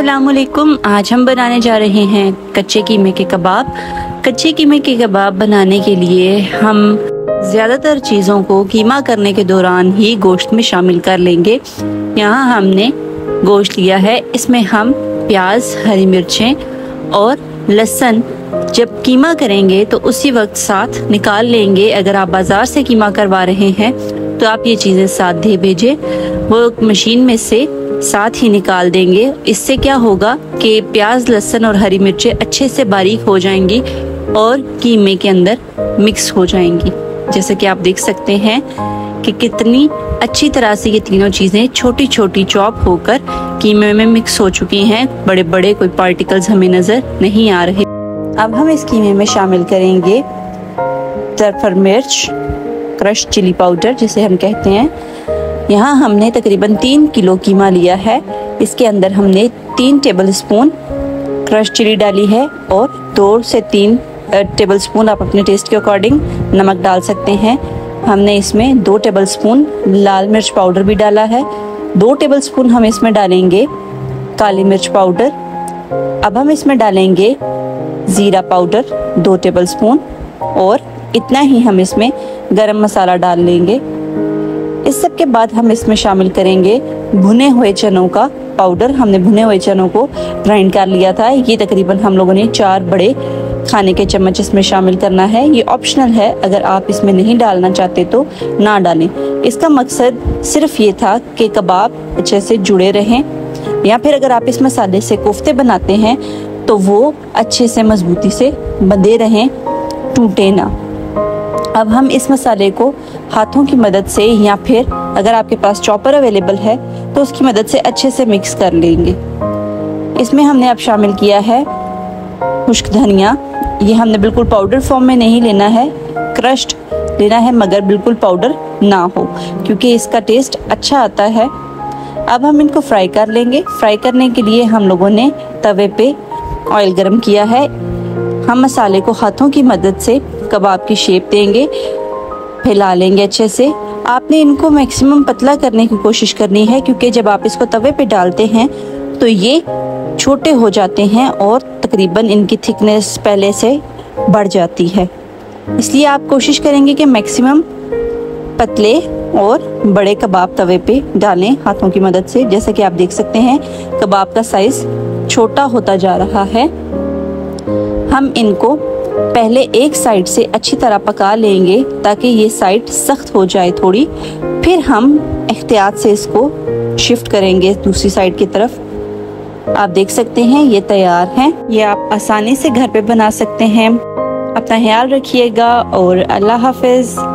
अस्सलामुअलैकुम। आज हम बनाने जा रहे हैं कच्चे कीमे के कबाब। कच्चे कीमे के कबाब बनाने के लिए हम ज़्यादातर चीज़ों को कीमा करने के दौरान ही गोश्त में शामिल कर लेंगे। यहाँ हमने गोश्त लिया है, इसमें हम प्याज, हरी मिर्चें और लहसुन जब कीमा करेंगे तो उसी वक्त साथ निकाल लेंगे। अगर आप बाज़ार से कीमा करवा रहे हैं तो आप ये चीज़ें साथ दे भेजें, वो मशीन में से साथ ही निकाल देंगे। इससे क्या होगा कि प्याज, लहसुन और हरी मिर्चें अच्छे से बारीक हो जाएंगी और कीमे के अंदर मिक्स हो जाएंगी। जैसे कि आप देख सकते हैं कि कितनी अच्छी तरह से ये तीनों चीज़ें छोटी छोटी चॉप होकर कीमे में मिक्स हो चुकी हैं। बड़े बड़े कोई पार्टिकल्स हमें नज़र नहीं आ रहे। अब हम इस कीमे में शामिल करेंगे तरफर मिर्च, क्रश चिली पाउडर जिसे हम कहते हैं। यहाँ हमने तकरीबन 3 किलो कीमा लिया है। इसके अंदर हमने 3 टेबलस्पून क्रश चिली डाली है और 2 से 3 टेबलस्पून आप अपने टेस्ट के अकॉर्डिंग नमक डाल सकते हैं। हमने इसमें 2 टेबलस्पून लाल मिर्च पाउडर भी डाला है। 2 टेबलस्पून हम इसमें डालेंगे काली मिर्च पाउडर। अब हम इसमें डालेंगे ज़ीरा पाउडर 2 टेबलस्पून और इतना ही हम इसमें गरम मसाला डाल लेंगे। इस सब के बाद हम इसमें शामिल करेंगे भुने हुए चनों का पाउडर। हमने भुने हुए चनों को ग्राइंड कर लिया था। ये तकरीबन हम लोगों ने 4 बड़े खाने के चम्मच इसमें शामिल करना है। ये ऑप्शनल है, अगर आप इसमें नहीं डालना चाहते तो ना डालें। इसका मकसद सिर्फ ये था कि कबाब अच्छे से जुड़े रहें, या फिर अगर आप इस मसाले से कोफ्ते बनाते हैं तो वो अच्छे से मजबूती से बंधे रहें, टूटे ना। अब हम इस मसाले को हाथों की मदद से या फिर अगर आपके पास चॉपर अवेलेबल है तो उसकी मदद से अच्छे से मिक्स कर लेंगे। इसमें हमने अब शामिल किया है खुश्क धनिया। ये हमने बिल्कुल पाउडर फॉर्म में नहीं लेना है, क्रश्ड लेना है, मगर बिल्कुल पाउडर ना हो, क्योंकि इसका टेस्ट अच्छा आता है। अब हम इनको फ्राई कर लेंगे। फ्राई करने के लिए हम लोगों ने तवे पे ऑयल गरम किया है। हम मसाले को हाथों की मदद से कबाब की शेप देंगे, फैला लेंगे अच्छे से। आपने इनको मैक्सिमम पतला करने की कोशिश करनी है, क्योंकि जब आप इसको तवे पे डालते हैं तो ये छोटे हो जाते हैं और तकरीबन इनकी थिकनेस पहले से बढ़ जाती है। इसलिए आप कोशिश करेंगे कि मैक्सिमम पतले और बड़े कबाब तवे पे डालें हाथों की मदद से। जैसे कि आप देख सकते हैं कबाब का साइज़ छोटा होता जा रहा है। हम इनको पहले एक साइड से अच्छी तरह पका लेंगे ताकि ये साइड सख्त हो जाए थोड़ी, फिर हम एहतियात से इसको शिफ्ट करेंगे दूसरी साइड की तरफ। आप देख सकते हैं ये तैयार हैं। ये आप आसानी से घर पे बना सकते हैं। अपना ख्याल रखिएगा और अल्लाह हाफिज़।